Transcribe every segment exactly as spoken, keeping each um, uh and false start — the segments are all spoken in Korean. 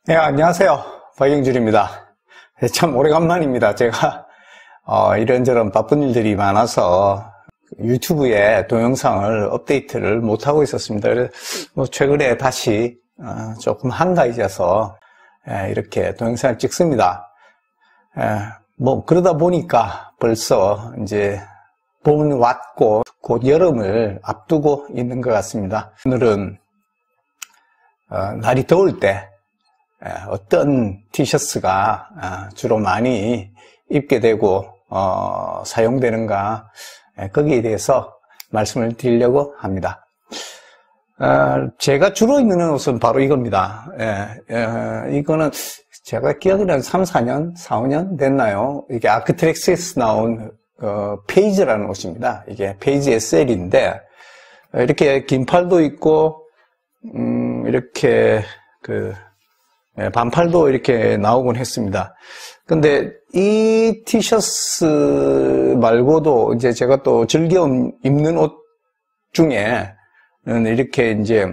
네, 안녕하세요. 박영준입니다. 참 오래간만입니다. 제가 어, 이런저런 바쁜 일들이 많아서 유튜브에 동영상을 업데이트를 못하고 있었습니다. 그래서 뭐 최근에 다시 어, 조금 한가해져서 예, 이렇게 동영상을 찍습니다. 예, 뭐 그러다 보니까 벌써 이제 봄은 왔고 곧 여름을 앞두고 있는 것 같습니다. 오늘은 어, 날이 더울 때 어떤 티셔츠가 주로 많이 입게 되고 어, 사용되는가, 거기에 대해서 말씀을 드리려고 합니다. 어, 제가 주로 입는 옷은 바로 이겁니다. 예, 예, 이거는 제가 기억이 한 삼, 사 년, 사, 오 년 됐나요? 이게 아크트렉스에서 나온 어, 페이즈라는 옷입니다. 이게 페이즈 에스엘인데 이렇게 긴 팔도 있고 음, 이렇게 그 예, 반팔도 이렇게 나오곤 했습니다. 근데 이 티셔츠 말고도 이제 제가 또 즐겨 입는 옷 중에는 이렇게 이제,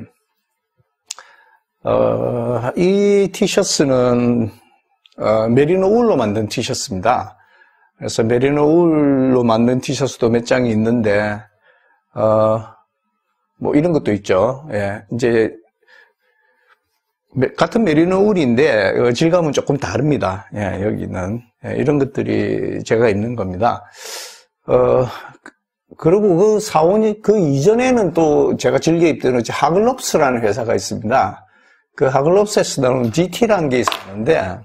어, 이 티셔츠는, 어, 메리노 울로 만든 티셔츠입니다. 그래서 메리노 울로 만든 티셔츠도 몇 장이 있는데, 어, 뭐 이런 것도 있죠. 예, 이제, 같은 메리노 울인데 질감은 조금 다릅니다. 예, 여기는 예, 이런 것들이 제가 입는 겁니다. 어 그리고 그 사, 오 년 그 이전에는 또 제가 즐겨 입던 하글롭스라는 회사가 있습니다. 그 하글롭스에서 나오는 지티라는 게 있었는데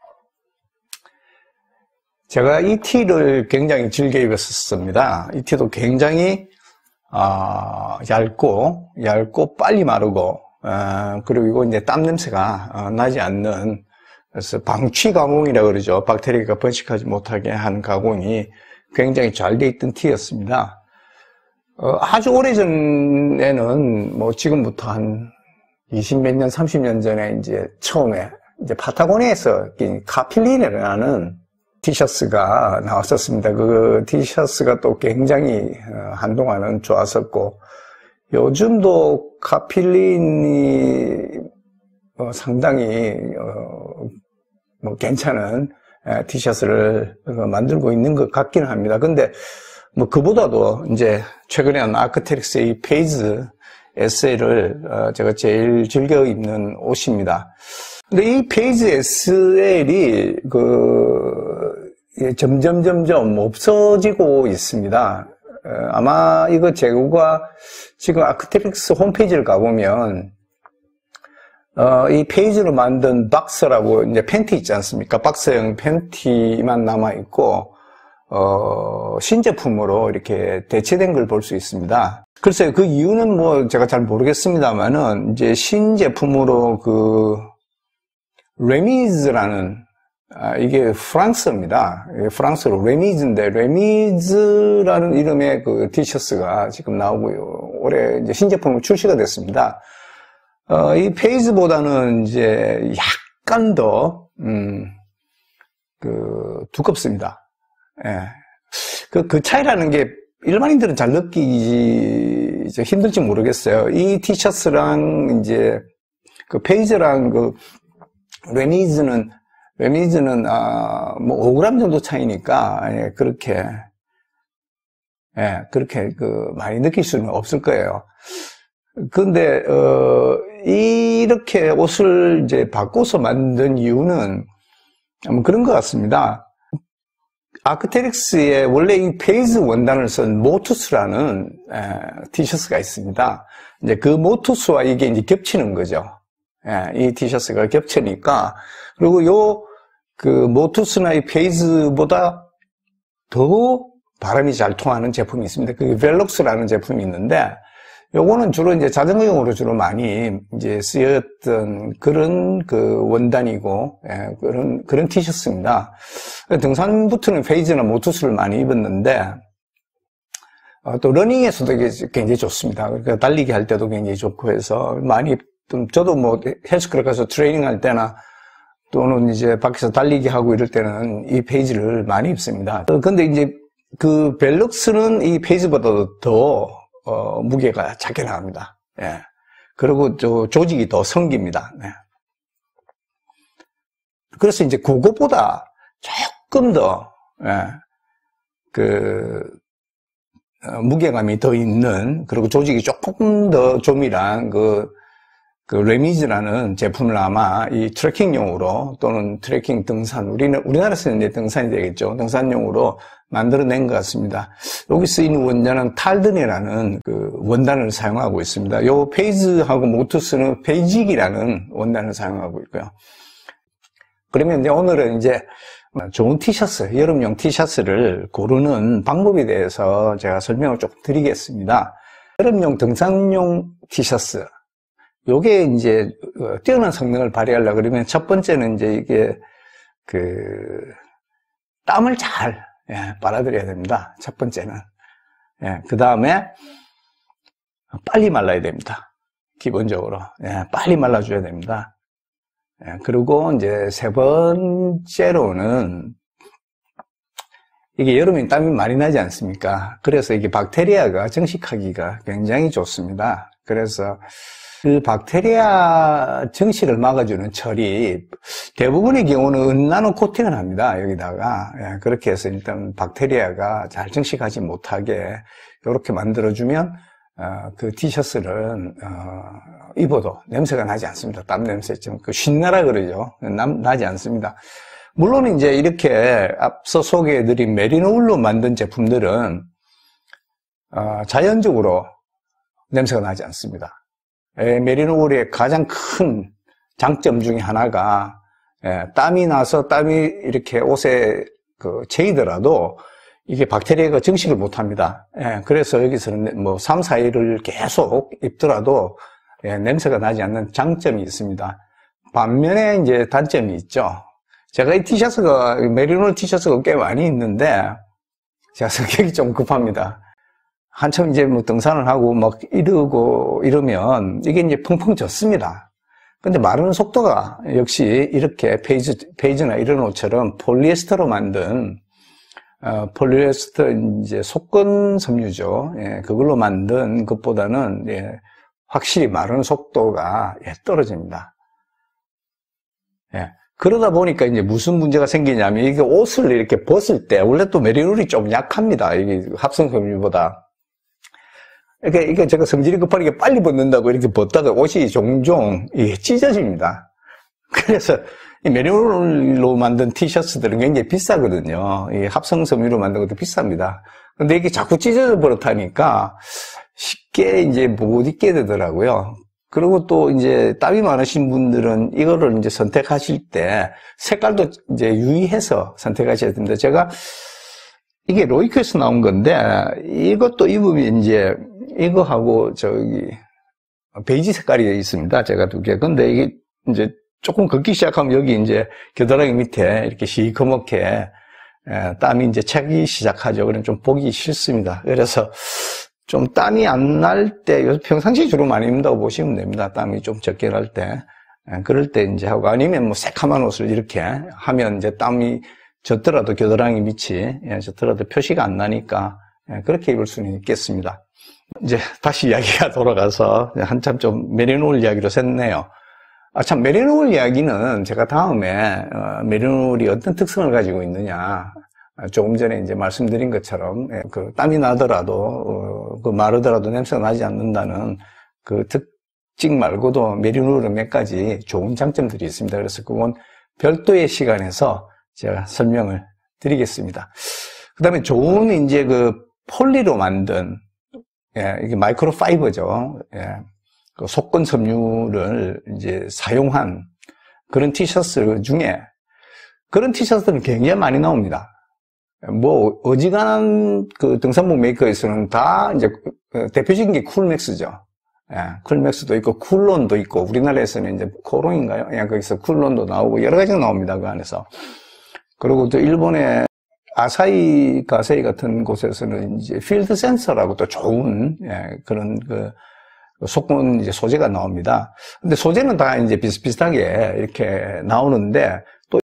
제가 이 티를 굉장히 즐겨 입었습니다. 이 티도 굉장히 어, 얇고 얇고 빨리 마르고 어, 그리고 이제 땀 냄새가 어, 나지 않는, 그래서 방취 가공이라고 그러죠. 박테리아가 번식하지 못하게 하는 가공이 굉장히 잘 돼 있던 티였습니다. 어, 아주 오래 전에는 뭐 지금부터 한 이십 몇 년, 삼십 년 전에 이제 처음에 이제 파타고니아에서 카필린이라는 티셔츠가 나왔었습니다. 그 티셔츠가 또 굉장히 어, 한동안은 좋았었고, 요즘도 카필린이 어, 상당히 어, 뭐 괜찮은 에, 티셔츠를 어, 만들고 있는 것 같기는 합니다. 근데 뭐 그보다도 이제 최근에 한 아크테릭스의 이 페이즈 에스엘을 어, 제가 제일 즐겨 입는 옷입니다. 근데 이 페이즈 에스엘이 그 예, 점점 점점 없어지고 있습니다. 아마 이거 재고가 지금 아크테릭스 홈페이지를 가보면 어, 이 페이지로 만든 박스라고 이제 팬티 있지 않습니까? 박스형 팬티만 남아있고 어, 신제품으로 이렇게 대체된 걸 볼 수 있습니다. 글쎄요, 그 이유는 뭐 제가 잘 모르겠습니다만은 이제 신제품으로 그 레미즈라는 아, 이게 프랑스입니다. 프랑스로 레미즈인데, 레미즈라는 이름의 그 티셔츠가 지금 나오고요. 올해 이제 신제품으로 출시가 됐습니다. 어, 이 페이즈보다는 이제 약간 더, 음, 그, 두껍습니다. 예. 그, 그 차이라는 게 일반인들은 잘 느끼기 힘들지 모르겠어요. 이 티셔츠랑 이제 그 페이즈랑 그 레미즈는 레미즈는 아, 뭐 오 그램 정도 차이니까 예, 그렇게 예, 그렇게 그 많이 느낄 수는 없을 거예요. 근데 어, 이렇게 옷을 이제 바꿔서 만든 이유는 뭐 그런 것 같습니다. 아크테릭스의 원래 이 페이즈 원단을 쓴 모투스라는 에, 티셔츠가 있습니다. 이제 그 모투스와 이게 이제 겹치는 거죠. 예, 이 티셔츠가 겹치니까, 그리고 요, 그, 모투스나 이 페이즈보다 더 바람이 잘 통하는 제품이 있습니다. 그게 벨록스라는 제품이 있는데, 요거는 주로 이제 자전거용으로 주로 많이 이제 쓰였던 그런 그 원단이고, 예, 그런, 그런 티셔츠입니다. 등산부트는 페이즈나 모투스를 많이 입었는데, 어, 또 러닝에서도 굉장히 좋습니다. 그러니까 달리기 할 때도 굉장히 좋고 해서 많이 좀 저도 뭐 헬스클럽 가서 트레이닝 할 때나 또는 이제 밖에서 달리기 하고 이럴 때는 이 페이지를 많이 입습니다. 근데 이제 그 벨럭스는 이 페이지보다도 더 어, 무게가 작게 나갑니다. 예. 그리고 저 조직이 더 성깁니다. 네. 그래서 이제 그것보다 조금 더, 예, 그, 어, 무게감이 더 있는, 그리고 조직이 조금 더 조밀한 그, 그 레미즈라는 제품을 아마 이 트레킹용으로 또는 트레킹 등산, 우리는, 우리나라에서는 이제 등산이 되겠죠. 등산용으로 만들어낸 것 같습니다. 여기 쓰이는 원단은 탈든이라는 그 원단을 사용하고 있습니다. 요 페이즈하고 모투스는 페이직이라는 원단을 사용하고 있고요. 그러면 이제 오늘은 이제 좋은 티셔츠, 여름용 티셔츠를 고르는 방법에 대해서 제가 설명을 조금 드리겠습니다. 여름용 등산용 티셔츠. 요게 이제 뛰어난 성능을 발휘하려고 그러면 첫 번째는 이제 이게 그 땀을 잘 예, 빨아들여야 됩니다. 첫 번째는. 예, 그 다음에 빨리 말라야 됩니다. 기본적으로. 예, 빨리 말라줘야 됩니다. 예, 그리고 이제 세 번째로는 이게 여름엔 땀이 많이 나지 않습니까? 그래서 이게 박테리아가 증식하기가 굉장히 좋습니다. 그래서 그 박테리아 증식을 막아주는 처리, 대부분의 경우는 은나노 코팅을 합니다. 여기다가. 예, 그렇게 해서 일단 박테리아가 잘 증식하지 못하게 이렇게 만들어주면 어, 그 티셔츠는 어, 입어도 냄새가 나지 않습니다. 땀 냄새 좀 그 신나라 그러죠. 남, 나지 않습니다. 물론 이제 이렇게 앞서 소개해드린 메리노울로 만든 제품들은 어, 자연적으로 냄새가 나지 않습니다. 에, 메리노울의 가장 큰 장점 중에 하나가 에, 땀이 나서 땀이 이렇게 옷에 그 채이더라도 이게 박테리아가 증식을 못합니다. 예, 그래서 여기서는 뭐 삼, 사 일을 계속 입더라도 예, 냄새가 나지 않는 장점이 있습니다. 반면에 이제 단점이 있죠. 제가 이 티셔츠가 메리노울 티셔츠가 꽤 많이 있는데 제가 성격이 좀 급합니다. 한참 이제 뭐 등산을 하고 막 이러고 이러면 이게 이제 펑펑 젖습니다. 근데 마르는 속도가 역시 이렇게 페이즈, 페이즈나 이런 옷처럼 폴리에스터로 만든 어, 폴리에스터 이제 속건 섬유죠. 예, 그걸로 만든 것보다는 예, 확실히 마르는 속도가 예, 떨어집니다. 예. 그러다 보니까 이제 무슨 문제가 생기냐면 이게 옷을 이렇게 벗을 때 원래 또 메리노울이 좀 약합니다. 이게 합성 섬유보다. 이게, 이게 제가 성질이 급하니까 빨리 벗는다고 이렇게 벗다가 옷이 종종 이게 찢어집니다. 그래서 이 메리노울로 만든 티셔츠들은 굉장히 비싸거든요. 이 합성 섬유로 만든 것도 비쌉니다. 근데 이게 자꾸 찢어져 버릇하니까 쉽게 이제 못 입게 되더라고요. 그리고 또 이제 땀이 많으신 분들은 이거를 이제 선택하실 때 색깔도 이제 유의해서 선택하셔야 됩니다. 제가 이게 로이크에서 나온 건데 이것도 입으면 이제 이거하고 저기 베이지 색깔이 있습니다. 제가 두 개. 근데 이게 이제 조금 걷기 시작하면 여기 이제 겨드랑이 밑에 이렇게 시커멓게 땀이 이제 차기 시작하죠. 그럼 좀 보기 싫습니다. 그래서 좀 땀이 안 날 때, 평상시에 주로 많이 입는다고 보시면 됩니다. 땀이 좀 적게 날 때. 그럴 때 이제 하고, 아니면 뭐 새카만 옷을 이렇게 하면 이제 땀이 젖더라도 겨드랑이 밑이, 예, 젖더라도 표시가 안 나니까, 예, 그렇게 입을 수는 있겠습니다. 이제 다시 이야기가 돌아가서 한참 좀 메리노울 이야기로 샜네요. 아, 참, 메리노울 이야기는 제가 다음에, 어, 메리노울이 어떤 특성을 가지고 있느냐. 조금 전에 이제 말씀드린 것처럼, 예, 그, 땀이 나더라도, 어, 그 마르더라도 냄새가 나지 않는다는 그 특징 말고도 메리노울은 몇 가지 좋은 장점들이 있습니다. 그래서 그건 별도의 시간에서 제가 설명을 드리겠습니다. 그 다음에 좋은 이제 그 폴리로 만든, 예, 이게 마이크로 파이버죠. 예. 그 속건 섬유를 이제 사용한 그런 티셔츠 중에 그런 티셔츠들은 굉장히 많이 나옵니다. 뭐 어지간한 그 등산복 메이커에서는 다 이제 대표적인 게 쿨맥스죠. 예, 쿨맥스도 있고 쿨론도 있고 우리나라에서는 이제 코롱인가요? 예, 거기서 쿨론도 나오고 여러 가지가 나옵니다. 그 안에서. 그리고 또 일본의 아사히 가세이 같은 곳에서는 이제 필드 센서라고 또 좋은 예, 그런 그 속건 이제 소재가 나옵니다. 근데 소재는 다 이제 비슷비슷하게 이렇게 나오는데 또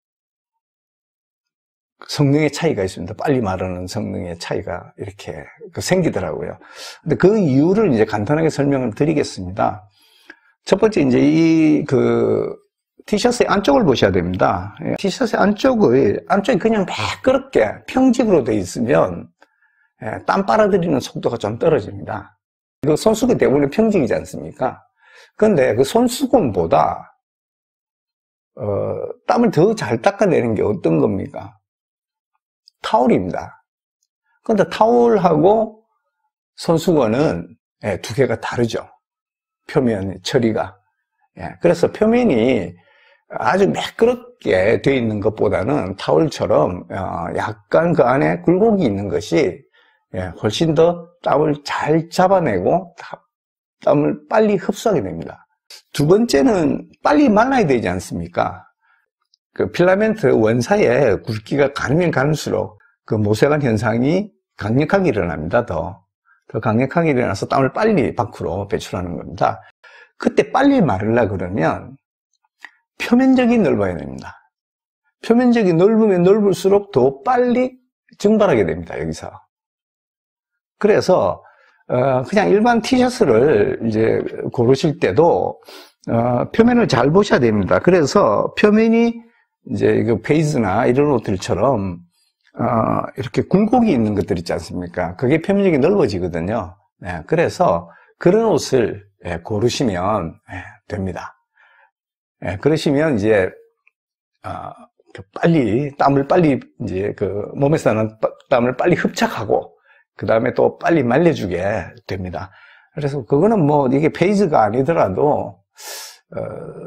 성능의 차이가 있습니다. 빨리 마르는 성능의 차이가 이렇게 생기더라고요. 근데 그 이유를 이제 간단하게 설명을 드리겠습니다. 첫 번째 이제 이 그 티셔츠의 안쪽을 보셔야 됩니다. 티셔츠의 안쪽을, 안쪽이 그냥 매끄럽게 평직으로 되어 있으면 땀 빨아들이는 속도가 좀 떨어집니다. 그 손수건 대부분 평직이지 않습니까? 그런데 그 손수건보다 어, 땀을 더 잘 닦아내는 게 어떤 겁니까? 타올입니다. 그런데 타올하고 손수건은 예, 두 개가 다르죠. 표면 처리가. 예, 그래서 표면이 아주 매끄럽게 되어 있는 것보다는 타올처럼 어, 약간 그 안에 굴곡이 있는 것이 예, 훨씬 더 땀을 잘 잡아내고 땀을 빨리 흡수하게 됩니다. 두 번째는 빨리 말라야 되지 않습니까? 그 필라멘트 원사에 굵기가 가르면 가를수록 그 모세관 현상이 강력하게 일어납니다. 더, 더 강력하게 일어나서 땀을 빨리 밖으로 배출하는 겁니다. 그때 빨리 마르려 그러면 표면적이 넓어야 됩니다. 표면적이 넓으면 넓을수록 더 빨리 증발하게 됩니다. 여기서. 그래서 어, 그냥 일반 티셔츠를 이제 고르실 때도 어, 표면을 잘 보셔야 됩니다. 그래서 표면이 이제 그 베이즈나 이런 옷들처럼 어, 이렇게 굴곡이 있는 것들 있지 않습니까? 그게 표면적이 넓어지거든요. 네, 그래서 그런 옷을 예, 고르시면 예, 됩니다. 예, 그러시면 이제 어, 빨리 땀을 빨리 이제 그 몸에서 나는 땀을 빨리 흡착하고 그 다음에 또 빨리 말려주게 됩니다. 그래서 그거는 뭐 이게 베이즈가 아니더라도 어,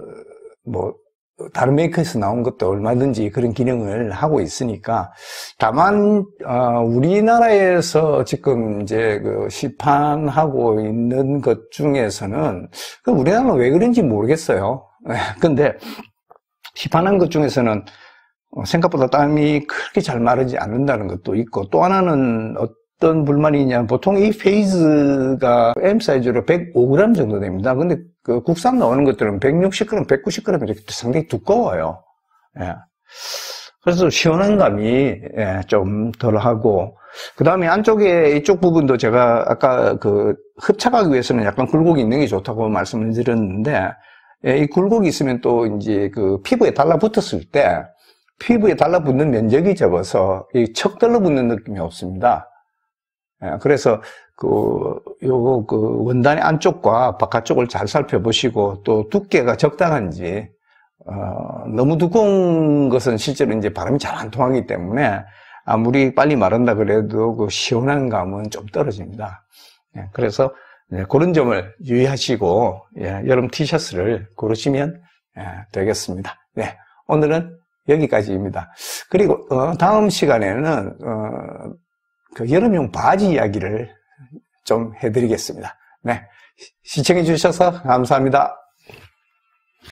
뭐 다른 메이커에서 나온 것도 얼마든지 그런 기능을 하고 있으니까 다만 어, 우리나라에서 지금 이제 그 시판하고 있는 것 중에서는 그 우리나라는 왜 그런지 모르겠어요. 근데 시판한 것 중에서는 생각보다 땀이 그렇게 잘 마르지 않는다는 것도 있고 또 하나는 어떤 불만이 있냐면 보통 이 페이즈가 M 사이즈로 백오 그램 정도 됩니다. 근데 그 국산 나오는 것들은 백육십 그램, 백구십 그램 이렇게 상당히 두꺼워요. 예. 그래서 시원한 감이 예, 좀 덜하고 그 다음에 안쪽에 이쪽 부분도 제가 아까 그 흡착하기 위해서는 약간 굴곡이 있는 게 좋다고 말씀을 드렸는데 예, 이 굴곡이 있으면 또 이제 그 피부에 달라붙었을 때 피부에 달라붙는 면적이 적어서 이 척 달라붙는 느낌이 없습니다. 예, 그래서 그 요거 그 원단의 안쪽과 바깥쪽을 잘 살펴보시고 또 두께가 적당한지 어, 너무 두꺼운 것은 실제로 이제 바람이 잘 안 통하기 때문에 아무리 빨리 마른다 그래도 그 시원한 감은 좀 떨어집니다. 예, 그래서 예, 그런 점을 유의하시고 예, 여름 티셔츠를 고르시면 예, 되겠습니다. 네, 오늘은 여기까지입니다. 그리고 어, 다음 시간에는 어, 그 여름용 바지 이야기를 좀 해드리겠습니다. 네, 시청해 주셔서 감사합니다.